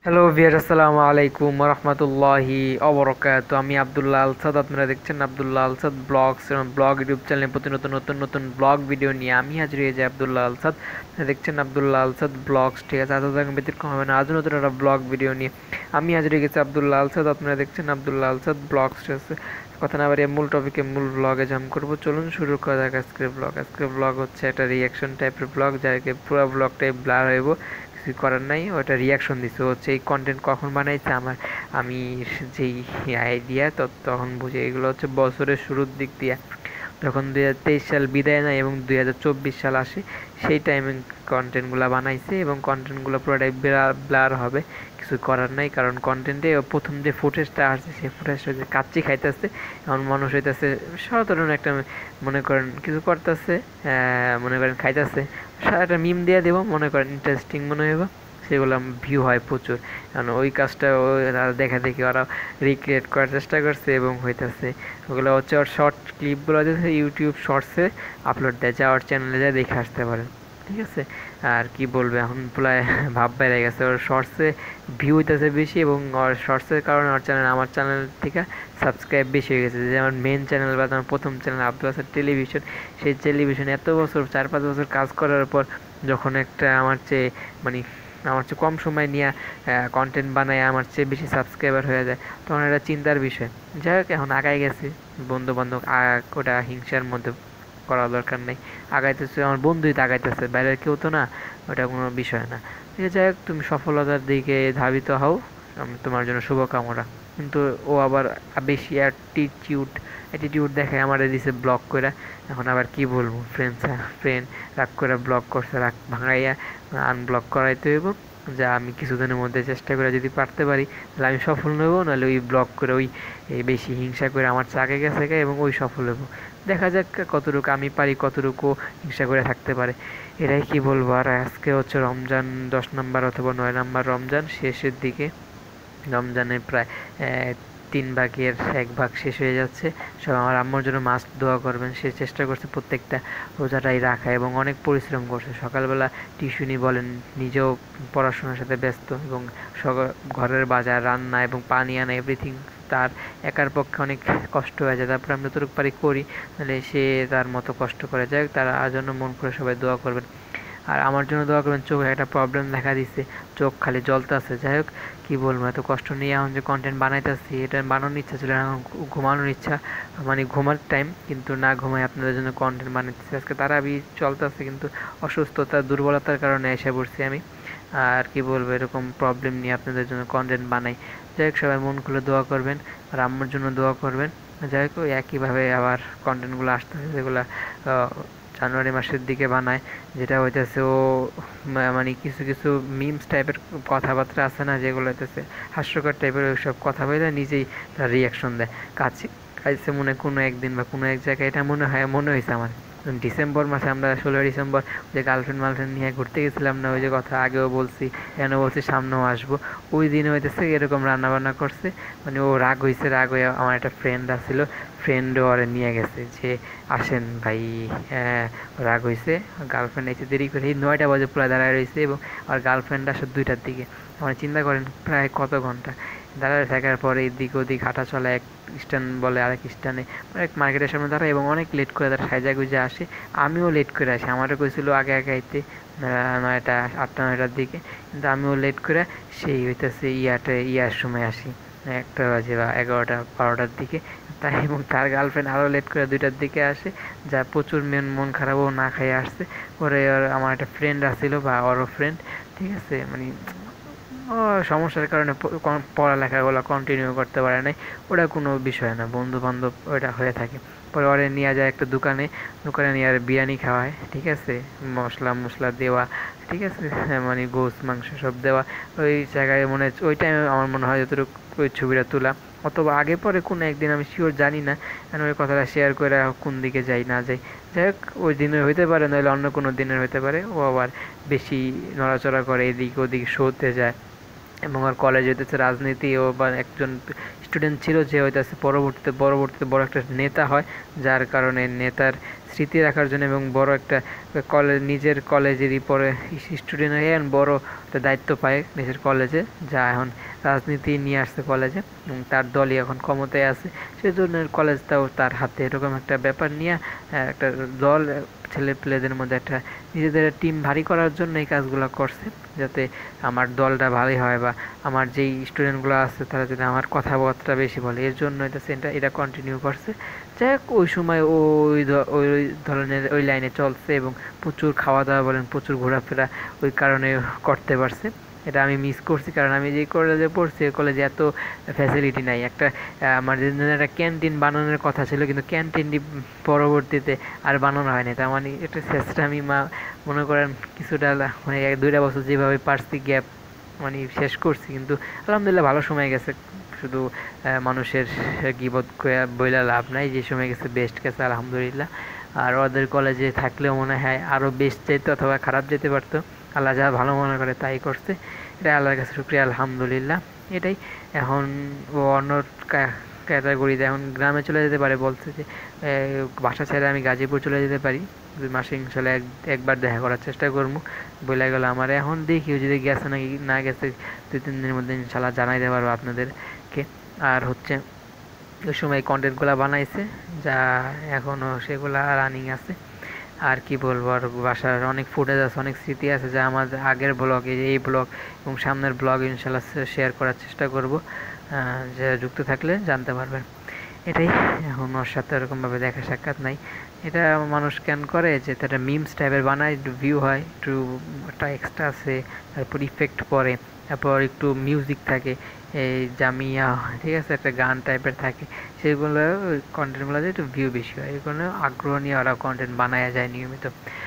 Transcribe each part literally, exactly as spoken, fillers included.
Hello ভিয়ার, আসসালামু আলাইকুম রহমতুল্লাহি অবরকাত। আমি আবদুল্লাহ আলসাদ, আপনারা দেখছেন আবদুল্লাহ আলসাদ ব্লগস এবং ব্লগ ইউটিউব চ্যানেলে প্রতি নতুন নতুন নতুন ব্লগ ভিডিও নিয়ে আমি হাজির হয়ে যাই আবদুল্লাহ আলসাদ। আপনারা দেখছেন আবদুল্লাহ আলসাদ ব্লগস, ঠিক আছে। আজ দেখেন ব্যতিক্রম হবে না, আজও নতুন একটা ব্লগ ভিডিও নিয়ে আমি হাজির হয়ে গেছি আবদুল্লাহ আলসাদ। আপনারা দেখছেন আবদুল্লাহ আলসাদ ব্লগস, ঠিক আছে। কথা না বাড়িয়ে মূল টপিকে মূল ব্লগে জাম্প করবো। চলুন শুরু করা যাক আজকের ব্লগ। আজকের ব্লগ হচ্ছে একটা রিয়াকশন টাইপের ব্লগ, যাকে পুরো ব্লগটাই ব্লার হইব, কিছু করার নাই। ওটা রিয়াকশন দিচ্ছে হচ্ছে এই কন্টেন্ট কখন বানাইছে আমার, আমি যেই আইডিয়া তো তখন বুঝে। এগুলো হচ্ছে বছরের শুরুর দিক দিয়ে, যখন দুই হাজার তেইশ সাল বিদায় নেয় এবং দুই হাজার চব্বিশ সাল আসে, সেই টাইমে কন্টেন্টগুলো বানাইছে এবং কন্টেন্টগুলো পুরোটাই ব্লার হবে। কিছু করার নাই, কারণ কন্টেন্টে প্রথম যে ফুটেজটা আসছে সেই ফুটেজটা যে কাচ্চি খাইতেছে, এমন মানুষ হইতেছে সাধারণ একটা, মনে করেন কিছু করতেছে, মনে করেন খাইতেছে, একটা মিম দিয়ে দেবো, মনে করেন ইন্টারেস্টিং মনে হইব, সেগুলো ভিউ হয় প্রচুর। কারণ ওই কাজটা দেখা দেখি ওরা রিক্রিয়েট করার চেষ্টা করছে এবং হইতেছে। ওগুলো হচ্ছে ওর শর্ট ক্লিপগুলো হচ্ছে ইউটিউব শর্টসে আপলোড দেয়, যা ওর চ্যানেলে যায় দেখে আসতে পারেন, ঠিক আছে। আর কি বলবে, এখন প্রায় ভাব বেড়ে গেছে, ওর শর্টসে ভিউ হইতেছে বেশি এবং ওর শর্টসের কারণে ওর চ্যানেল আমার চ্যানেল থেকে সাবস্ক্রাইব বেশি হয়ে গেছে। যে আমার মেন চ্যানেল বা আমার প্রথম চ্যানেল আব্দুল টেলিভিশন, সেই টেলিভিশন এত বছর, চার পাঁচ বছর কাজ করার পর যখন একটা আমার চেয়ে মানে আমার চেয়ে কম সময় নিয়ে কন্টেন্ট বানায় আমার চেয়ে বেশি সাবস্ক্রাইবার হয়ে যায়, তখন এটা চিন্তার বিষয়। যাই হোক, এখন আগায় গেছে, বন্ধু বান্ধব ওটা হিংসার মধ্যে করা দরকার নেই। আগাইতেছে আমার বন্ধুই তো আগাইতেছে, বাইরের কেউ তো না, ওটা কোনো বিষয় না। ঠিক আছে, যাই হোক, তুমি সফলতার দিকে ধাবিত হও, আমি তোমার জন্য শুভকামনা। কিন্তু ও আবার বেশি অ্যাটিটিউড অ্যাটিটিউড দেখায়, আমার দিছে ব্লক করে। এখন আবার কি বলবো, ফ্রেন্ড ফ্রেন্ড রাগ করে ব্লক করছে, রাগ ভাঙাইয়া আনব্লক করাইতে হইব। যা আমি কিছুদিনের মধ্যে চেষ্টা করে যদি পারতে পারি তাহলে আমি সফল নেবো, নাহলে ওই ব্লক করে ওই বেশি হিংসা করে আমার চাকে গেছে এবং ওই সফল হবো। দেখা যাক কতটুকু আমি পারি, কতটুকু হিংসা করে থাকতে পারে, এটাই কি বলবো। আর আজকে হচ্ছে রমজান দশ নম্বর অথবা নয় নম্বর রমজান, শেষের দিকে রমজানের প্রায় তিন ভাগের এক ভাগ শেষ হয়ে যাচ্ছে। সব আমার আম্মুর জন্য মাস্ট দোয়া করবেন। সে চেষ্টা করছে প্রত্যেকটা রোজাটাই রাখা এবং অনেক পরিশ্রম করছে। সকালবেলা টিউশনি বলেন, নিজেও পড়াশোনার সাথে ব্যস্ত এবং ঘরের বাজার, রান্না এবং পানি আনা, এভরিথিং তার একার পক্ষে অনেক কষ্ট হয়ে যায়। তারপরে আমি যতটুকু পারি করি, তাহলে সে তার মতো কষ্ট করে। যাই হোক, তারা জন্য মন করে সবাই দোয়া করবেন। আর আমার জন্য দোয়া করবেন। চোখে একটা প্রবলেম দেখা দিচ্ছে, চোখ খালি জ্বলতেছে। যাই হোক, কী বলবো, এত কষ্ট নিয়ে এখন যে কন্টেন্ট বানাইতেছি, এটা বানানোর ইচ্ছা ছিল, এখন ঘুমানোর ইচ্ছা, মানে ঘুমার টাইম, কিন্তু না ঘুমাই আপনাদের জন্য কন্টেন্ট বানাইতেছি। আজকে তারা বি চলতেছে, কিন্তু অসুস্থতা দুর্বলতার কারণে এসে পড়ছি আমি। আর কি বলবো, এরকম প্রবলেম নিয়ে আপনাদের জন্য কন্টেন্ট বানাই। যাই হোক, সবাই মন খুলে দোয়া করবেন আর আম্মুর জন্য দোয়া করবেন। যাই হোক, একইভাবে আবার কন্টেন্টগুলো আসতেছে, যেগুলো জানুয়ারি মাসের দিকে বানায়, যেটা হইতেছে ও মানে কিছু কিছু মিমস টাইপের কথাবার্তা আছে না, যেগুলো হইতেছে হাস্যকর টাইপের, ওইসব কথা বলে নিজেই তার রিয়াকশন দেয়। কাছে কাছে মনে কোনো একদিন বা কোনো এক জায়গায়, এটা মনে হয় মনে হয়েছে আমার ডিসেম্বর মাসে, আমরা ষোলোই ডিসেম্বর যে গার্লফ্রেন্ড মার্লফ্রেন্ড নিয়ে ঘুরতে গেছিলাম না, ওই যে কথা আগেও বলছি, এখানে বলছি সামনেও আসবো। ওই দিনে হইতেছে এরকম রান্নাবান্না করছে, মানে ও রাগ হয়েছে, রাগ হয়ে আমার একটা ফ্রেন্ড আসছিল, ফ্রেন্ড ওরে নিয়ে গেছে যে আসেন ভাই, রাগ হয়েছে, গার্লফ্রেন্ড এসে দেরি করে এই নয়টা বাজে পুরো দাঁড়ায় রয়েছে এবং আর গার্লফ্রেন্ড আসে দুইটার দিকে। আমার চিন্তা করেন প্রায় কত ঘন্টা দাঁড়ায় থাকার পরে এদিক ওদিক হাঁটা চলা, এক স্ট্যান্ড বলে আরেক স্ট্যান্ডে, এক মার্কেটের সামনে দাঁড়ায় এবং অনেক লেট করে তারা সাজা গুজে আসে। আমিও লেট করে আসি, আমারও কইছিল আগে আগে আইতে নয়টা আটটা নয়টার দিকে, কিন্তু আমিও লেট করে সেই হইতেছে ইয়াতে ইয়ার সময় আসি, একটা বাজে বা এগারোটা বারোটার দিকে। তাই এবং তার গার্লফ্রেন্ড আরও লেট করে দুইটার দিকে আসে, যা প্রচুর মেন মন খারাপ, ও না খাইয়ে আসছে। পরে আমার একটা ফ্রেন্ড আসছিল বা ওরও ফ্রেন্ড, ঠিক আছে, মানে ও সমস্যার কারণে পড়ালেখাগুলো কন্টিনিউ করতে পারে নাই, ওটা কোনো বিষয় না, বন্ধু বান্ধব ওটা হয়ে থাকে। পরে ওরে নিয়ে যায় একটা দোকানে, দোকানে নিয়ে আর বিরিয়ানি খাওয়ায়, ঠিক আছে, মশলা মশলা দেওয়া, ঠিক আছে, মানে গোস মাংস সব দেওয়া। ওই জায়গায় মনে ওই টাইমে আমার মনে হয় যতটুকু ওই ছবিটা তোলা, অথবা আগে পরে কোনো একদিন, আমি শিওর জানি না, কারণ ওই কথাটা শেয়ার করে কোন দিকে যাই না যাই। যাই হোক, ওই দিনের হইতে পারে, নইলে অন্য কোনো দিনের হইতে পারে। ও আবার বেশি নড়াচড়া করে, এদিক ওদিক শোতে যায়, এবং ওর কলেজ হইতেছে রাজনীতি, ও বা একজন স্টুডেন্ট ছিল যে হইতেছে পরবর্তীতে পরবর্তীতে বড় একটা নেতা হয়, যার কারণে নেতার স্মৃতি রাখার জন্য এবং বড় একটা কলেজ নিজের কলেজেরই পরে স্টুডেন্ট হয়ে বড় একটা দায়িত্ব পায় নিজের কলেজে, যা এখন রাজনীতি নিয়ে আসছে কলেজে এবং তার দলই এখন ক্ষমতায় আছে, সেই জন্য কলেজটাও তার হাতে, এরকম একটা ব্যাপার নিয়ে একটা দল ছেলে পেলেদের মধ্যে একটা নিজেদের টিম ভারী করার জন্য এই কাজগুলো করছে, যাতে আমার দলটা ভালোই হয় বা আমার যেই স্টুডেন্টগুলো আছে তারা যদি আমার কথাবার্তা বেশি বলে, এর জন্য এটা সেন্টার এটা কন্টিনিউ করছে। যাই হোক, ওই সময় ওই ওই ধরনের ওই লাইনে চলছে এবং প্রচুর খাওয়া দাওয়া বলেন, প্রচুর ঘোরাফেরা ওই কারণে করতে পারছে। এটা আমি মিস করছি, কারণ আমি যে কলেজে পড়ছি ওই কলেজে এত ফ্যাসিলিটি নাই। একটা আমার যেদিন একটা ক্যান্টিন বানানোর কথা ছিল, কিন্তু ক্যান্টিনটি পরবর্তীতে আর বানানো হয়নি। তার মানে একটা চেষ্টা আমি মা মনে করেন কিছুটা মানে এক দুইটা বছর যেভাবে পারছি গ্যাপ মানে শেষ করছি, কিন্তু আলহামদুলিল্লাহ ভালো সময় গেছে। শুধু মানুষের গিবত বইলা লাভ নাই, যে সময় গেছে বেস্ট গেছে আলহামদুলিল্লাহ। আর ওদের কলেজে থাকলেও মনে হয় আরও বেস্ট যেত অথবা খারাপ যেতে পারতো, আল্লাহ যা ভালো মনে করে তাই করছে, এটা আল্লাহর কাছে শুকরিয়া আলহামদুলিল্লাহ। এটাই এখন ও অন্য ক্যাটাগরিতে এখন গ্রামে চলে যেতে পারে, বলছে যে বাসা ছেড়ে আমি গাজীপুর চলে যেতে পারি, দুই মাসে ইনশাল্লাহ এক একবার দেখা করার চেষ্টা করবো বলে গেল আমার। এখন দেখি যদি গেছে নাকি না গেছে দুই তিন দিনের মধ্যে ইনশাল্লাহ জানাই দিতে পারবো আপনাদেরকে। আর হচ্ছে ওই সময় কন্টেন্টগুলো বানাইছে যা এখনও সেগুলা রানিং আছে। আর কি বলবো, আর বাসার অনেক ফুটেজ আছে, অনেক স্মৃতি আছে যা আমাদের আগের ব্লগে, এই ব্লগ এবং সামনের ব্লগ ইনশাল্লাহ শেয়ার করার চেষ্টা করব, যে যুক্ত থাকলে জানতে পারবেন। এটাই, এখন ওর সাথে ওরকমভাবে দেখা সাক্ষাৎ নাই। এটা মানুষ ক্যান করে যে তারা মিমস টাইপের বানায়, একটু ভিউ হয়, একটু একটা এক্সট্রা আছে, তারপর ইফেক্ট পরে, তারপর একটু মিউজিক থাকে, এই জামিয়া, ঠিক আছে, একটা গান টাইপের থাকে, সেগুলো কন্টেন্টগুলোতে একটু ভিউ বেশি হয়, এগুলো আগ্রহ নিয়ে ওরা কন্টেন্ট বানায় যায় নিয়মিত।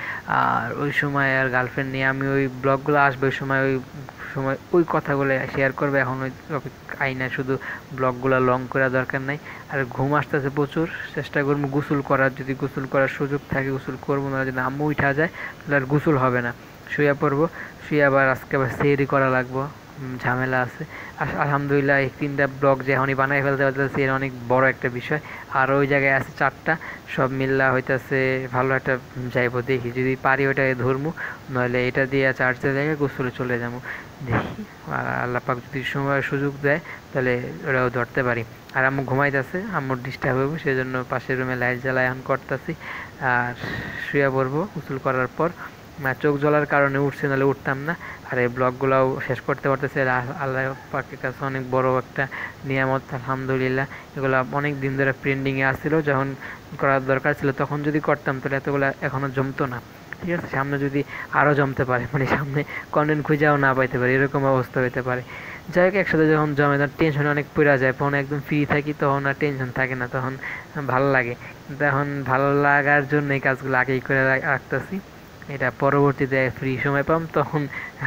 আর ওই সময় আর গার্লফ্রেন্ড নিয়ে আমি ওই ব্লগগুলো আসবে, ওই সময় ওই সময় ওই কথাগুলো শেয়ার করবে। এখন ওই আইনা শুধু ব্লগগুলো লং করা দরকার নাই। আর ঘুম আসতেছে প্রচুর, চেষ্টা করবো গোসল করার, যদি গোসল করার সুযোগ থাকে গোসল করবো, না যদি আম্মু উঠা যায় তাহলে আর গোসল হবে না, শুয়ে পড়বো। শুয়ে আবার আজকে আবার সেহরি করা লাগবো, ঝামেলা আছে। আলহামদুলিল্লাহ এই তিনটা ব্লগ যে এখনই বানাই ফেলতে পারতেছি, এর অনেক বড় একটা বিষয়। আর ওই জায়গায় আছে চারটা, সব মিল্লা হইতেছে ভালো একটা যাইবো, দেখি যদি পারি ওইটাকে ধরবো, নইলে এটা দিয়ে চার্চের জায়গায় গোসলে চলে যাবো, দেখি আল্লাহ পাক যদি সময় সুযোগ দেয় তাহলে ওটাও ধরতে পারি। আর আম্মু ঘুমাইতেছে, আম্মুর ডিস্টার্ব হইব, সেই জন্য পাশের রুমে লাইট জ্বালাই এখন করতেছি। আর শুয়ে পড়বো গোসল করার পর, চোখ জ্বলার কারণে উঠছে, নাহলে উঠতাম না। আর এই ব্লগগুলোও শেষ করতে পারতেছে, আল্লাহ পাকের কাছে অনেক বড় একটা নিয়ামত আলহামদুলিল্লাহ। এগুলো অনেক দিন ধরে পেন্ডিংয়ে আসছিল, যখন করার দরকার ছিল তখন যদি করতাম তাহলে এতগুলো এখনও জমতো না, ঠিক আছে। সামনে যদি আরও জমতে পারে, মানে সামনে কন্টেন্ট খুঁজেও না পাইতে পারে, এরকম অবস্থা হতে পারে। যাই হোক, একসাথে যখন জমে তখন টেনশন অনেক পড়া যায়, তখন একদম ফ্রি থাকি তখন আর টেনশন থাকে না, তখন ভালো লাগে। কিন্তু এখন ভালো লাগার জন্য এই কাজগুলো আগেই করে রাখতেছি, এটা পরবর্তীতে ফ্রি সময় পাম তখন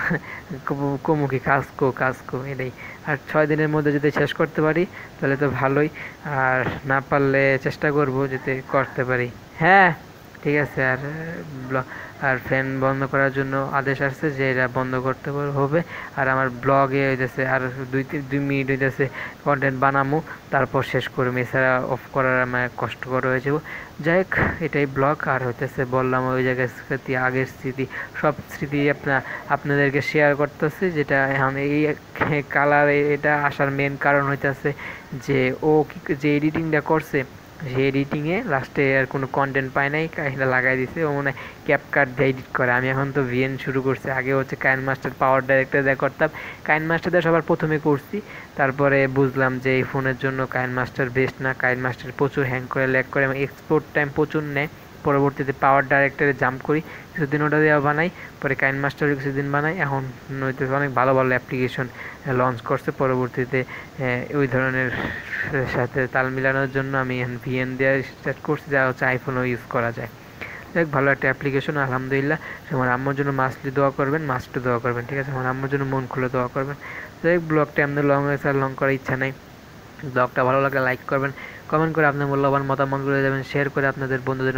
কমুকি কাজ কো কাজ কো এটাই। আর ছয় দিনের মধ্যে যদি শেষ করতে পারি তাহলে তো ভালোই, আর না পারলে চেষ্টা করব যাতে করতে পারি। হ্যাঁ ঠিক আছে। আর আর ফ্যান বন্ধ করার জন্য আদেশ আসছে যে এটা বন্ধ করতে হবে। আর আমার ব্লগে হইতেছে আর দুই দুই মিনিট হইতেছে কন্টেন্ট বানামো, তারপর শেষ করবো, এছাড়া অফ করার আমার কষ্টকর হয়ে যাব। যাই হোক, এটাই ব্লগ। আর হইতেছে বললাম ওই জায়গায় স্মৃতি, আগের স্মৃতি, সব স্মৃতি আপনার আপনাদেরকে শেয়ার করতেছি। যেটা এখন এই কালার এটা আসার মেন কারণ হইতেছে যে ও যে এডিটিংটা করছে, সেই এডিটিংয়ে লাস্টে আর কোনো কন্টেন্ট পায় নাই, এটা লাগাই দিছে, ও মনে হয় ক্যাপকাট দিয়ে এডিট করে। আমি এখন তো ভিএন শুরু করছি, আগে হচ্ছে কাইন মাস্টার পাওয়ার ডাইরেক্টর দিয়ে করতাম, কাইন মাস্টার দিয়ে সবার প্রথমে করছি, তারপরে বুঝলাম যে এই ফোনের জন্য কাইন মাস্টার বেস্ট না, কাইন মাস্টার প্রচুর হ্যাং করে, ল্যাগ করে এবং এক্সপোর্ট টাইম প্রচুর নেয়। পরবর্তীতে পাওয়ার ডাইরেক্টরে জাম্প করি, কিছুদিন ওটা দেওয়া বানাই, পরে কাইন মাস্টারে কিছুদিন বানাই, এখন হইতেছে অনেক ভালো ভালো অ্যাপ্লিকেশন লঞ্চ করছে। পরবর্তীতে ওই ধরনের সাথে তাল মিলানোর জন্য আমি ভিএন দেওয়া স্টার্ট করছি, যা হচ্ছে আইফোনও ইউজ করা যায়। দেখ ভালো একটা অ্যাপ্লিকেশন আলহামদুলিল্লাহ। আমার আম্মুর জন্য মাস্টলি দোয়া করবেন, মাস্টলি দোয়া করবেন, ঠিক আছে। আমার আম্মুর জন্য মন খুলে দোয়া করবেন। যাই হোক, ব্লগটা আমাদের লং হয়েছে, আর লং করার ইচ্ছা নাই। ব্লগটা ভালো লাগলে লাইক করবেন, কমেন্ট করে আপনার মূল্যবান মতামত করে যাবেন, শেয়ার করে আপনাদের বন্ধুদের মাঝে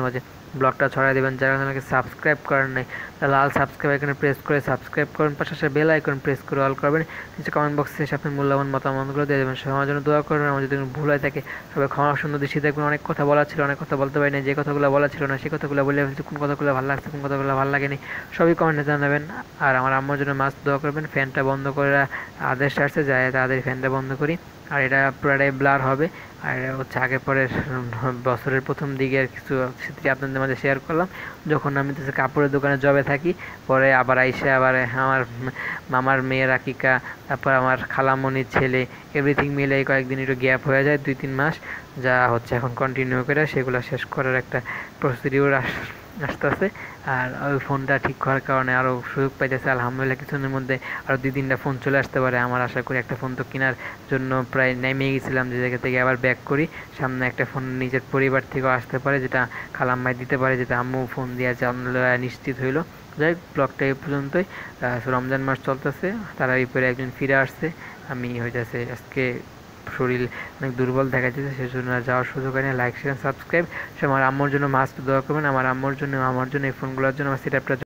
ব্লগটা ছড়াই দেবেন। যারা চ্যানেলকে সাবস্ক্রাইব করেন নাই তাহলে লাল সাবস্ক্রাইব আইকনে প্রেস করে সাবস্ক্রাইব করুন, পাশাপাশি বেল আইকন প্রেস করে অল করবেন। নিচে কমেন্ট বক্সে এসে আপনার মূল্যবান মতামতগুলো দিয়ে দেবেন। সবার জন্য দোয়া করবেন, আমার যদি কোনো ভুল হয়ে থাকে সবাই ক্ষমা সুন্দর দৃষ্টি দেখবেন। অনেক কথা বলা ছিল, অনেক কথা বলতে পারি না, যে কথাগুলো বলা ছিল না সেই কথাগুলো বলে ফেলছি। কোন কথাগুলো ভালো লাগছে, কোন কথাগুলো ভালো লাগেনি সবই কমেন্টে জানাবেন। আর আমার আম্মার জন্য মাস্ক দোয়া করবেন। ফ্যানটা বন্ধ করে আদেশ আসছে, যায় তাদের ফ্যানটা বন্ধ করি। আর এটা পুরাটাই ব্লার হবে। আর হচ্ছে আগে পরে বছরের প্রথম দিকের কিছু স্মৃতি আপনাদের মাঝে শেয়ার করলাম, যখন আমি তো কাপড়ের দোকানে জবে থাকি। পরে আবার আইসে আবার আমার মামার মেয়ের আকিকা, তারপর আমার খালামণির ছেলে, এভরিথিং মিলে কয়েকদিন একটু গ্যাপ হয়ে যায়, দুই তিন মাস, যা হচ্ছে এখন কন্টিনিউ করে সেগুলো শেষ করার একটা প্রসিডিউর আসতেছে। আর ওই ফোনটা ঠিক করার কারণে আরও সুযোগ পাইতেছে আলহামদুলিল্লাহ। কিছুদিনের মধ্যে আরও দুই তিনটা ফোন চলে আসতে পারে আমার আশা করি। একটা ফোন তো কেনার জন্য প্রায় নেমে গেছিলাম, যে জায়গা থেকে আবার ব্যাক করি। সামনে একটা ফোন নিজের পরিবার থেকেও আসতে পারে, যেটা খালাম্মাই দিতে পারে, যেটা আম্মু ফোন দিয়েছে আলহামদুলিল্লাহ নিশ্চিত হইলো। যাই হোক, ব্লগটা এই পর্যন্তই। রমজান মাস চলতেছে, তারা এই পরে একজন ফিরে আসছে। আমি হইতেছে আজকে শরীর অনেক দুর্বল দেখা যাচ্ছে, সেজন্য যাওয়ার সুযোগ হয় না। Like share subscribe. সে আমার আম্মুর জন্য মাস্ট দোয়া করবেন, আমার আম্মুর জন্য, আমার জন্য, এই ফোনগুলোর জন্য, আমার সেটআপটার জন্য।